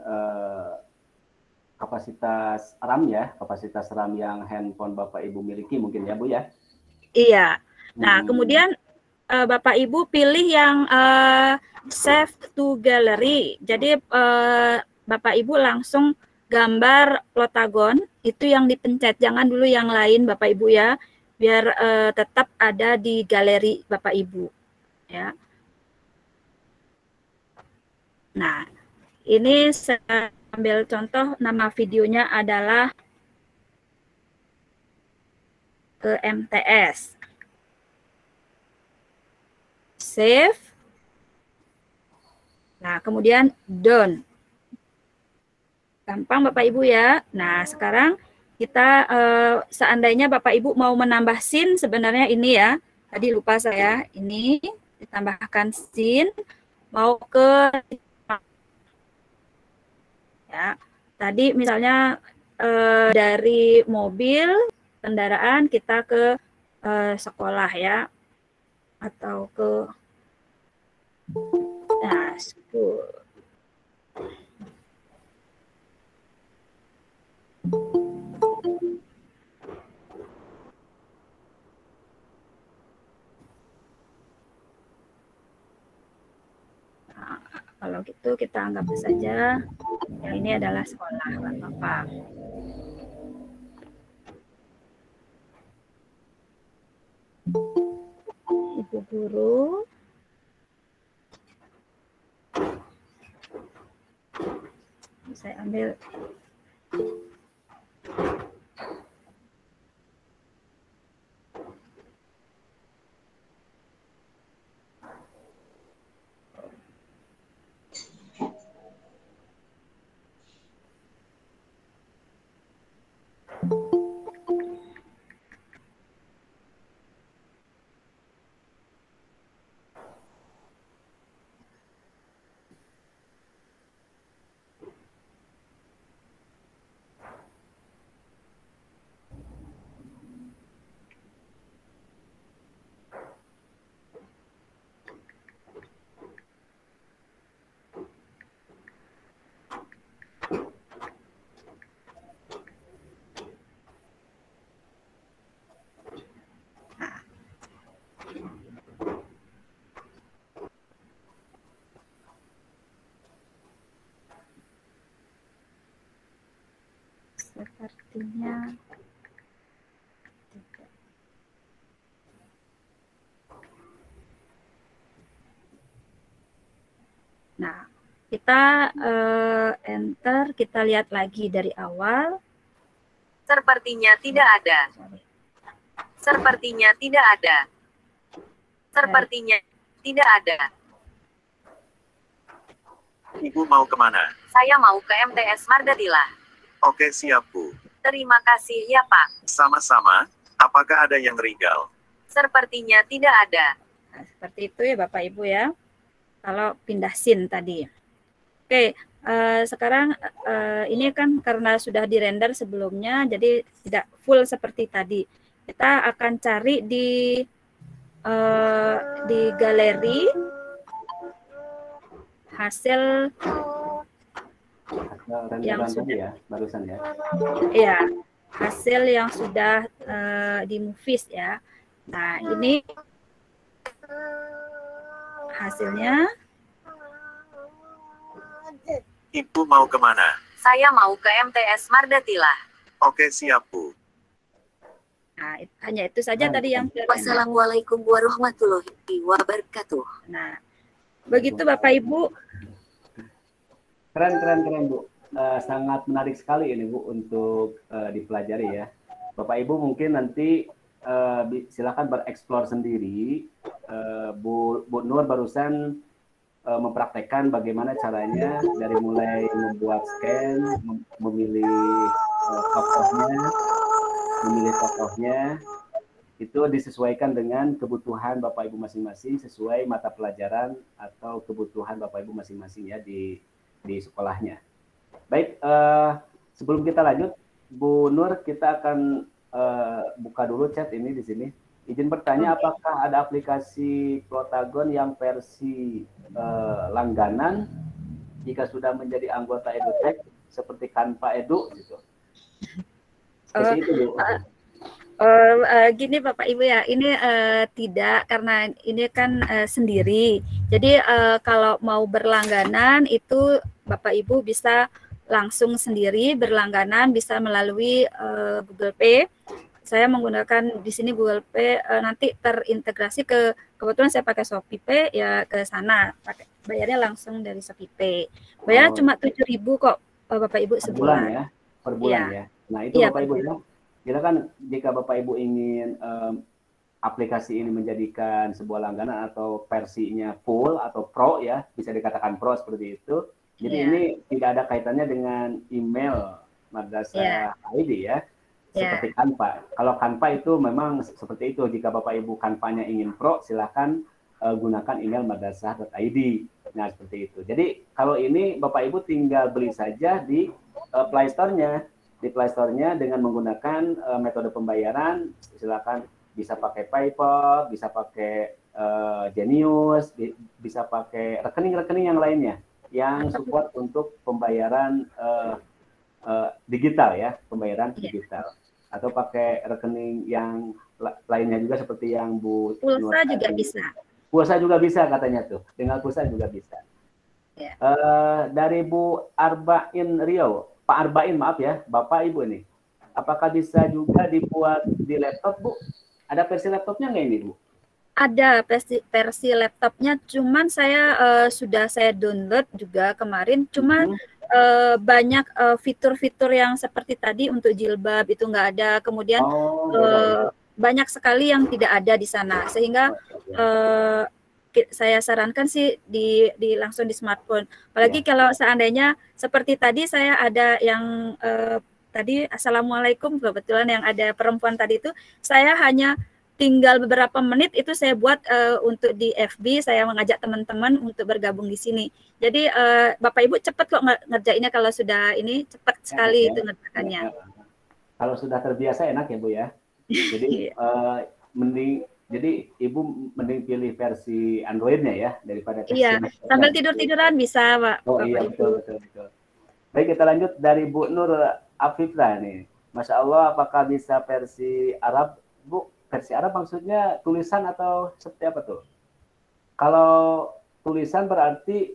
kapasitas RAM ya, kapasitas RAM yang handphone Bapak Ibu miliki mungkin ya Bu ya. Iya. Nah, kemudian Bapak Ibu pilih yang save to gallery. Jadi Bapak Ibu langsung gambar plotagon itu yang dipencet, jangan dulu yang lain Bapak Ibu ya, biar tetap ada di galeri Bapak Ibu ya. Nah, ini saya ambil contoh, nama videonya adalah ke MTS. Save. Nah, kemudian done. Gampang Bapak Ibu ya. Nah, sekarang kita seandainya Bapak Ibu mau menambah scene, sebenarnya ini ya. Tadi lupa saya, ini ditambahkan scene, mau ke ya. Tadi misalnya dari mobil kendaraan kita ke sekolah ya, atau ke school. Nah, kalau gitu kita anggap saja yang ini adalah sekolah Bapak. Ibu guru. Saya ambil sepertinya tidak. Nah, kita enter, kita lihat lagi dari awal. Sepertinya tidak ada. Sepertinya tidak ada. Sepertinya tidak ada. Ibu mau kemana? Saya mau ke MTS Margatila. Oke siap Bu. Terima kasih ya Pak. Sama-sama. Apakah ada yang tinggal? Sepertinya tidak ada. Nah, seperti itu ya Bapak Ibu ya. Kalau pindah scene tadi. Oke, sekarang ini kan karena sudah dirender sebelumnya, jadi tidak full seperti tadi. Kita akan cari di galeri hasil yang sudah ya, barusan ya. Iya, hasil yang sudah di movies ya. Nah, ini hasilnya. Ibu mau kemana? Saya mau ke MTS Margatila. Oke siap Bu. Nah, hanya itu saja tadi yang Wassalamualaikum warahmatullahi wabarakatuh. Nah, begitu Bapak Ibu. Keren Bu. Sangat menarik sekali ini Bu untuk dipelajari ya. Bapak Ibu mungkin nanti silakan bereksplor sendiri. Bu Nur barusan mempraktekkan bagaimana caranya dari mulai membuat scan, memilih tokohnya, itu disesuaikan dengan kebutuhan Bapak Ibu masing-masing sesuai mata pelajaran atau kebutuhan Bapak Ibu masing-masing ya di sekolahnya. Baik, sebelum kita lanjut, Bu Nur, kita akan buka dulu chat ini di sini. Izin bertanya, apakah ada aplikasi Plotagon yang versi langganan jika sudah menjadi anggota EduTech seperti Canva Edu gitu? Seperti itu, Bu. Gini Bapak Ibu ya, ini tidak, karena ini kan sendiri. Jadi kalau mau berlangganan itu Bapak Ibu bisa langsung sendiri berlangganan, bisa melalui Google Pay. Saya menggunakan di sini Google Pay, nanti terintegrasi kebetulan saya pakai Shopee Pay, ya ke sana bayarnya langsung dari Shopee Pay. Bayarnya cuma 7.000 kok Bapak Ibu sebulan. Bulan ya, per bulan ya. Nah itu ya, Bapak Ibu ya. Kita kan jika Bapak Ibu ingin aplikasi ini menjadikan sebuah langganan atau versinya full atau pro ya, bisa dikatakan pro seperti itu. Jadi ini tidak ada kaitannya dengan email Madrasah ID ya, seperti Canva. Kalau Canva itu memang seperti itu. Jika Bapak Ibu Canva-nya ingin pro, silakan gunakan email madrasah.id. Nah seperti itu. Jadi kalau ini Bapak Ibu tinggal beli saja di Play Store-nya. Di Play Store-nya dengan menggunakan metode pembayaran, silakan bisa pakai PayPal, bisa pakai Genius, bisa pakai rekening-rekening yang lainnya yang support untuk pembayaran digital ya, pembayaran digital. Atau pakai rekening yang lainnya juga seperti yang Bu Pulsa juga bisa. Pulsa juga bisa katanya tuh, dengan pulsa juga bisa. Dari Bu Arba'in Riau, Pak Arba'in maaf ya, Bapak Ibu nih. Apakah bisa juga dibuat di laptop, Bu? Ada versi laptopnya nggak ini, Bu? Ada versi laptopnya, cuman saya sudah saya download juga kemarin, cuman banyak fitur-fitur yang seperti tadi untuk jilbab itu nggak ada, kemudian banyak sekali yang tidak ada di sana, sehingga saya sarankan sih di langsung di smartphone. Apalagi kalau seandainya seperti tadi saya ada yang tadi Assalamualaikum, kebetulan yang ada perempuan tadi itu, saya hanya tinggal beberapa menit itu saya buat untuk di FB, saya mengajak teman-teman untuk bergabung di sini. Jadi Bapak Ibu cepat kok ngerjainnya, kalau sudah ini cepat sekali itu ngerjakannya. Kalau sudah terbiasa enak ya Bu ya. Jadi mending, jadi Ibu mending pilih versi Android-nya ya daripada versi sambil tidur-tiduran bisa Pak. Oh iya betul. Baik, kita lanjut dari Bu Nur Afifah nih. Masya Allah, apakah bisa versi Arab, Bu? Versi Arab maksudnya tulisan atau seperti apa tuh? Kalau tulisan berarti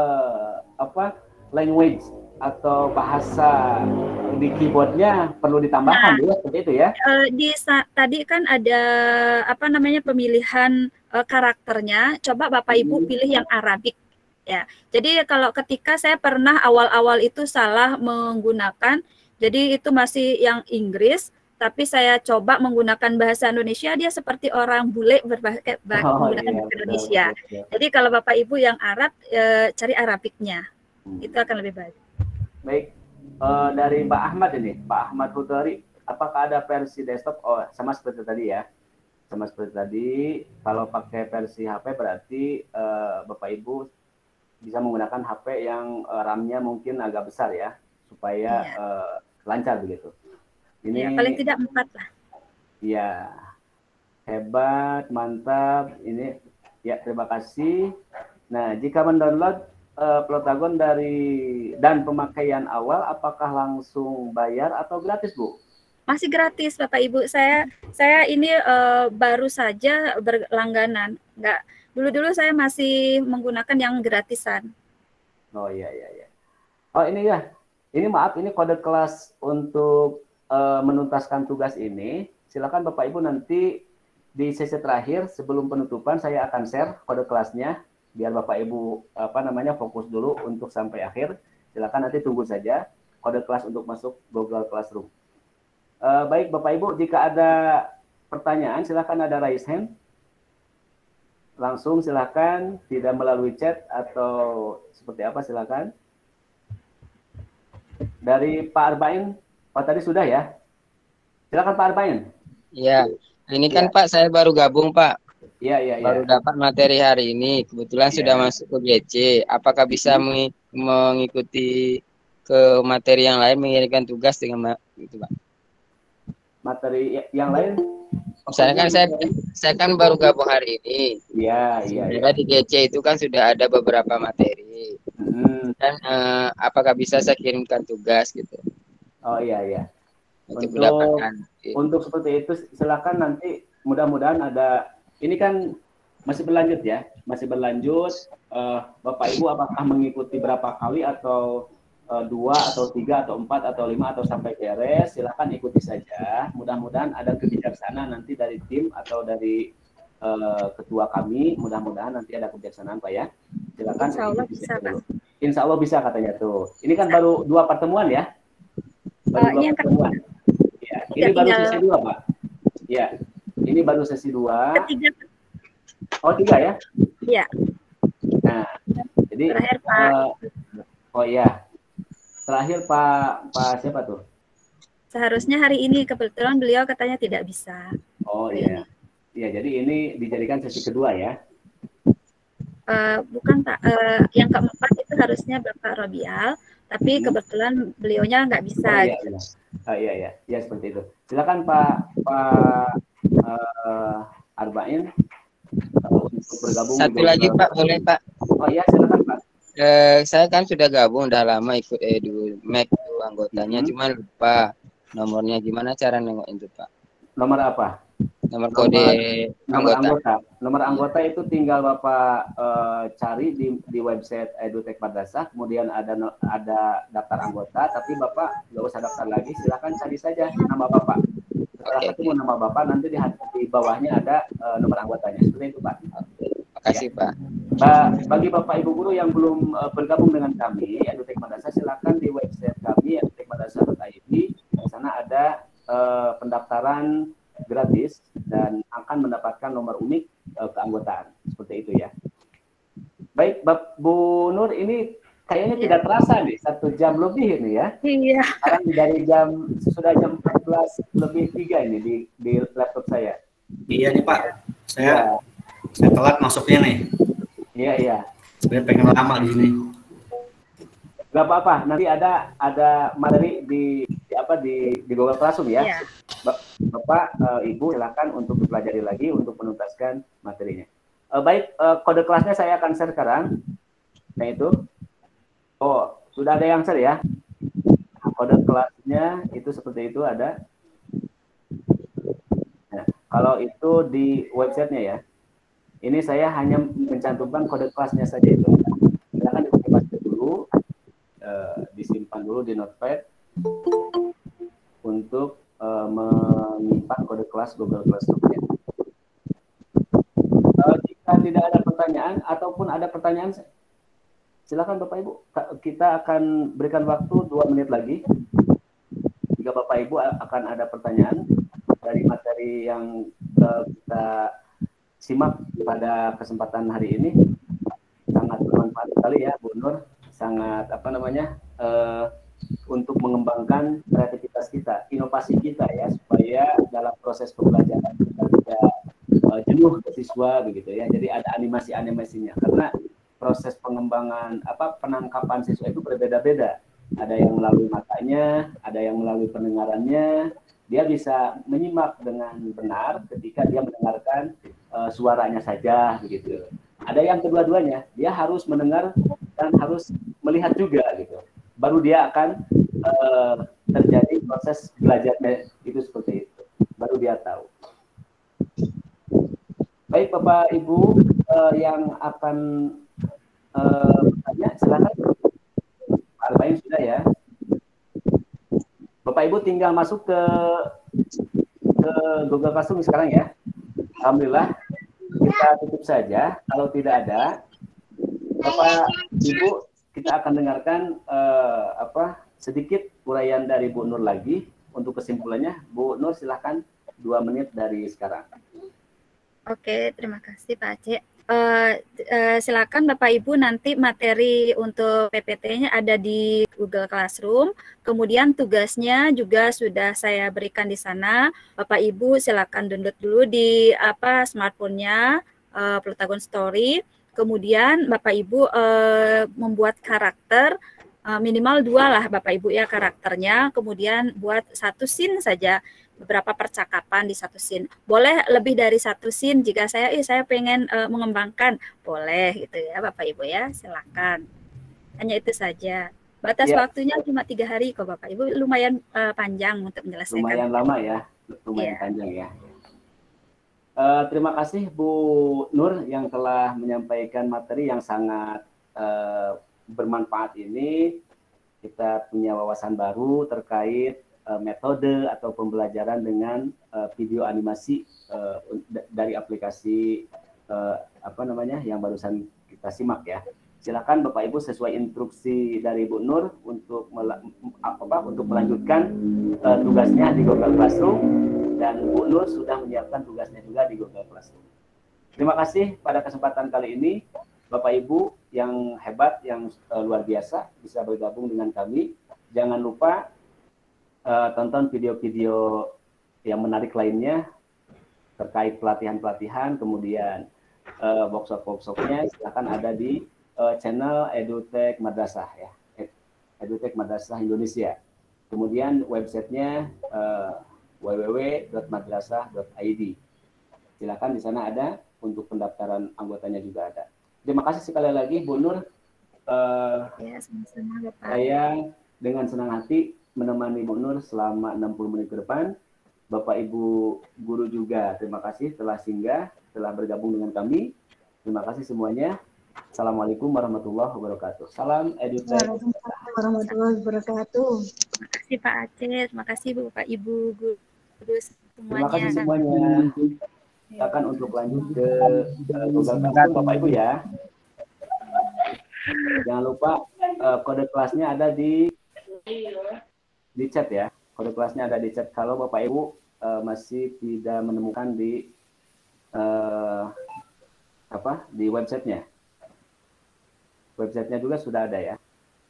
language atau bahasa di keyboardnya perlu ditambahkan juga seperti itu ya? Tadi kan ada pemilihan karakternya. Coba Bapak Ibu pilih yang Arabik ya. Jadi kalau ketika saya pernah awal-awal itu salah menggunakan, jadi itu masih yang Inggris. Tapi saya coba menggunakan bahasa Indonesia, dia seperti orang bule menggunakan bahasa Indonesia. Betul. Jadi kalau Bapak Ibu yang Arab, cari Arabiknya. Itu akan lebih baik. Baik, dari Pak Ahmad ini, Pak Ahmad Hudari, apakah ada versi desktop? Oh, sama seperti tadi ya. Sama seperti tadi, kalau pakai versi HP berarti Bapak Ibu bisa menggunakan HP yang RAM-nya mungkin agak besar ya, supaya lancar begitu. Ini paling tidak 4 lah. Ya, hebat, mantap. Ini ya, terima kasih. Nah, jika mendownload Plotagon dan pemakaian awal, apakah langsung bayar atau gratis, Bu? Masih gratis, Bapak Ibu. Saya ini baru saja berlangganan. Dulu saya masih menggunakan yang gratisan. Oh iya. Oh ini ya. Ini maaf, ini kode kelas untuk menuntaskan tugas ini. Silakan Bapak Ibu nanti di sesi terakhir sebelum penutupan saya akan share kode kelasnya biar Bapak Ibu fokus dulu untuk sampai akhir. Silakan nanti tunggu saja kode kelas untuk masuk Google Classroom. Baik Bapak Ibu, jika ada pertanyaan silakan, ada raise hand. Langsung silakan, tidak melalui chat atau seperti apa, silakan. Dari Pak Arba'in. Oh tadi sudah ya. Silakan Pak Arba'in. Iya, ini kan Pak saya baru gabung Pak. Iya. Baru dapat materi hari ini. Kebetulan sudah masuk ke GC. Apakah bisa mengikuti ke materi yang lain, mengirimkan tugas dengan itu Pak? Materi yang lain? Misalnya kan saya kan baru gabung hari ini. Iya. Sebenarnya di GC itu kan sudah ada beberapa materi. Dan apakah bisa saya kirimkan tugas gitu? Oh iya. Untuk mendapatkan. Untuk seperti itu silakan nanti, mudah-mudahan ada. Ini kan masih berlanjut ya, Bapak Ibu apakah mengikuti berapa kali atau 2 atau 3 atau 4 atau 5 atau sampai beres, silakan ikuti saja. Mudah-mudahan ada kebijaksanaan nanti dari tim atau dari ketua kami, mudah-mudahan nanti ada kebijaksanaan Pak ya. Silakan. Insya Allah bisa Pak. Insya Allah bisa katanya tuh. Ini kan baru 2 pertemuan ya. Baru 2 pertemuan. Ya, ini baru sesi 2 Pak. Ya, ini baru sesi 2. Ketiga. Oh 3 ya? Iya. Nah, jadi terakhir Pak. Oh iya. Terakhir Pak siapa tuh? Seharusnya hari ini, kebetulan beliau katanya tidak bisa. Oh iya. Iya, jadi ini dijadikan sesi kedua ya? Bukan Pak, yang keempat itu harusnya Bapak Robial, tapi kebetulan beliaunya nggak bisa. Oh iya. Ya seperti itu. Silakan Pak Arba'in untuk bergabung. Satu lagi Pak, boleh Pak? Oh iya, silakan Pak. Saya kan sudah gabung, udah lama ikut Edu-Mek itu anggotanya, cuma lupa nomornya. Gimana cara nengokin itu Pak? Nomor apa? Nomor kode anggota. Nomor anggota itu tinggal Bapak cari di website EduTech Madrasah, kemudian ada daftar anggota, tapi Bapak nggak usah daftar lagi, silakan cari saja nama Bapak. Setelah ketemu nama Bapak, nanti di bawahnya ada nomor anggotanya. Seperti itu Pak. Makasih ya. Pak. Bagi Bapak Ibu guru yang belum bergabung dengan kami, EduTech Madrasah, silakan di website kami edutechmadrasah.id. Di sana ada pendaftaran gratis dan akan mendapatkan nomor unik keanggotaan. Seperti itu ya. Baik, Bu Nur, ini kayaknya tidak terasa nih, 1 jam lebih ini ya. Iya. Sekarang dari sudah jam 14 lebih 3 ini di laptop saya. Iya nih Pak, saya telat masuknya nih. Iya. Sebenarnya pengen lama di sini. Gak apa-apa, nanti ada materi di Google Classroom ya. Iya. Bapak, Ibu silakan untuk dipelajari lagi untuk menuntaskan materinya. Baik, kode kelasnya saya akan share sekarang. Nah itu. Oh, sudah ada yang share ya. Kode kelasnya itu seperti itu ada. Nah, kalau itu di websitenya ya. Ini saya hanya mencantumkan kode kelasnya saja itu. Silakan dibaca dulu, disimpan dulu di notepad untuk menyimpan kode kelas Google Classroom-nya. Jika tidak ada pertanyaan ataupun ada pertanyaan, silakan Bapak Ibu. Kita akan berikan waktu 2 menit lagi. Jika Bapak Ibu akan ada pertanyaan dari materi yang kita simak pada kesempatan hari ini, sangat bermanfaat sekali ya Bu Nur, sangat untuk mengembangkan kreativitas kita, inovasi kita ya, supaya dalam proses pembelajaran kita tidak jenuh ke siswa begitu ya. Jadi ada animasinya karena proses pengembangan penangkapan siswa itu berbeda-beda. Ada yang melalui matanya, ada yang melalui pendengarannya. Dia bisa menyimak dengan benar ketika dia mendengarkan suaranya saja begitu. Ada yang kedua-duanya, dia harus mendengar dan harus melihat juga gitu. Baru dia akan terjadi proses belajarnya itu seperti itu. Baru dia tahu. Baik Bapak Ibu yang akan bertanya, silakan. Pak Arba'in sudah ya. Bapak Ibu tinggal masuk ke Google Classroom sekarang ya. Alhamdulillah. Kita tutup saja. Kalau tidak ada, Bapak Ibu, kita akan dengarkan sedikit uraian dari Bu Nur lagi untuk kesimpulannya. Bu Nur silahkan 2 menit dari sekarang. Oke, terima kasih Pak Aceh. Silakan Bapak Ibu, nanti materi untuk PPT-nya ada di Google Classroom. Kemudian tugasnya juga sudah saya berikan di sana. Bapak Ibu silakan download dulu di smartphone-nya Pentagon Story. Kemudian Bapak Ibu membuat karakter minimal 2 lah Bapak Ibu ya karakternya. Kemudian buat 1 scene saja. beberapa percakapan di satu scene. Boleh lebih dari satu scene jika saya pengen mengembangkan, boleh gitu ya Bapak Ibu ya, silakan. Hanya itu saja. Batas waktunya cuma 3 hari kok Bapak Ibu, lumayan panjang untuk menyelesaikan. Lumayan lama ya, lumayan panjang ya. Terima kasih Bu Nur yang telah menyampaikan materi yang sangat bermanfaat ini. Kita punya wawasan baru terkait metode atau pembelajaran dengan video animasi dari aplikasi yang barusan kita simak ya. Silakan Bapak Ibu sesuai instruksi dari Bu Nur untuk melanjutkan tugasnya di Google Classroom, dan Bu Nur sudah menyiapkan tugasnya juga di Google Classroom. Terima kasih pada kesempatan kali ini Bapak Ibu yang hebat, yang luar biasa bisa bergabung dengan kami. Jangan lupa tonton video-video yang menarik lainnya terkait pelatihan-pelatihan, kemudian workshop-workshopnya silakan ada di channel EduTech Madrasah ya, EduTech Madrasah Indonesia. Kemudian websitenya www.madrasah.id. Silakan di sana ada untuk pendaftaran anggotanya juga ada. Terima kasih sekali lagi Bu Nur. Ya, sama-sama Bapak. Saya dengan senang hati menemani Bu Nur selama 60 menit ke depan. Bapak Ibu guru juga terima kasih telah singgah, telah bergabung dengan kami. Terima kasih semuanya. Assalamualaikum warahmatullahi wabarakatuh. Salam EduTech. Waalaikumsalam warahmatullahi wabarakatuh. Terima kasih Pak Aceh, terima kasih Bapak Ibu guru semuanya. Terima kasih semuanya. Kita akan untuk lanjut ke Google Classroom Bapak Ibu ya. Jangan lupa kode kelasnya ada di chat ya. Kode kelasnya ada di chat. Kalau Bapak Ibu masih tidak menemukan di websitenya. Websitenya juga sudah ada ya.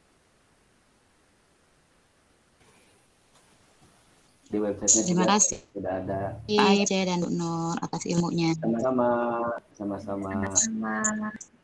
Di websitenya Terima kasih. Sudah ada. Pak Aceh dan Bu Nur atas ilmunya. Sama-sama. Sama-sama. Sama-sama.